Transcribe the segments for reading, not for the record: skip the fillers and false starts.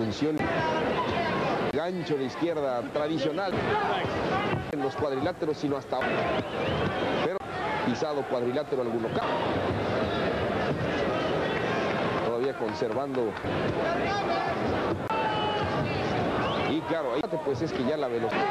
posición. Gancho de izquierda tradicional en los cuadriláteros, sino hasta ahora. Pero pisado cuadrilátero alguno. Todavía conservando. Y claro, ahí pues es que ya la velocidad.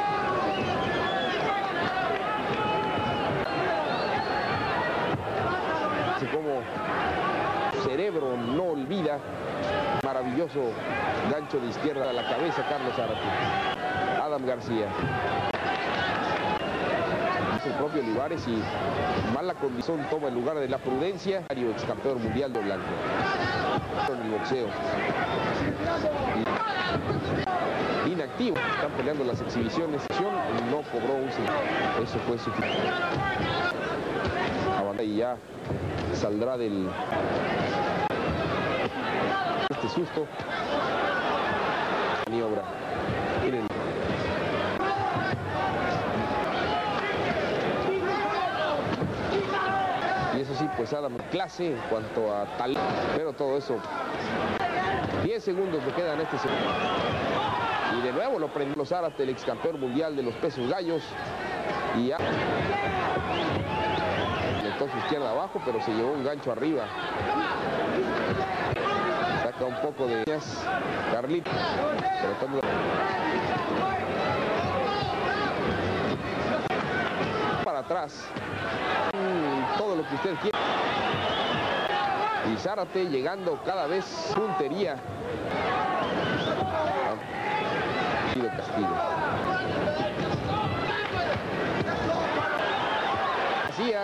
Así como cerebro no olvida. Maravilloso gancho de izquierda a la cabeza, Carlos Zárate. Adam García. Es el propio Olivares y mala condición toma el lugar de la prudencia. Ex campeón mundial de blanco. En el boxeo. Inactivo. Están peleando las exhibiciones. No cobró un centavo. Eso fue suficiente. Y ya saldrá del... este susto. Maniobra. Miren. Y eso sí, pues Adam clase en cuanto a tal. Pero todo eso. 10 segundos le quedan este segundo. Y de nuevo lo prendió Zárate, el ex campeón mundial de los pesos gallos. Y ya. Metió su izquierda abajo, pero se llevó un gancho arriba. Saca un poco de Carlito. Para atrás. Todo lo que usted quiere. Y Zárate llegando cada vez puntería. Y de castigo. García.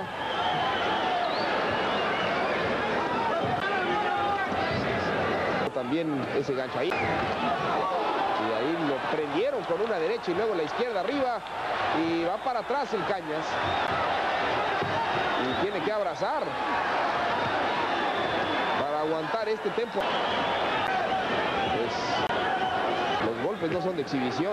También ese gancho ahí. Y ahí lo prendieron con una derecha y luego la izquierda arriba. Y va para atrás el Cañas. Y tiene que abrazar para aguantar este tempo. Pues, los golpes no son de exhibición.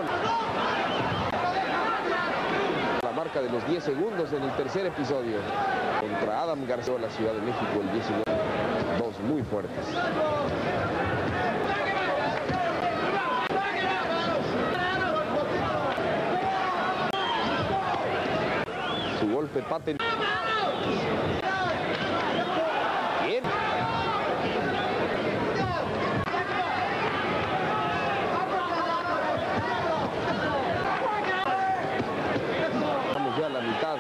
La marca de los 10 segundos en el tercer episodio. Contra Adam García, la Ciudad de México, el 19. Dos muy fuertes. Su golpe patente. Bien. Vamos ya a la mitad.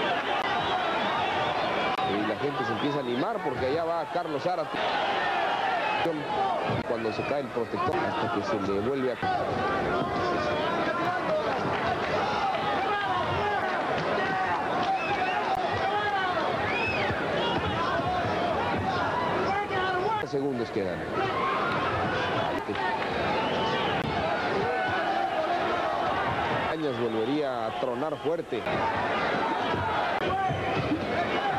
Y la gente se empieza a animar porque allá va Carlos Zárate. Cuando se cae el protector hasta que se le vuelve a... segundos quedan. Cañas volvería a tronar fuerte.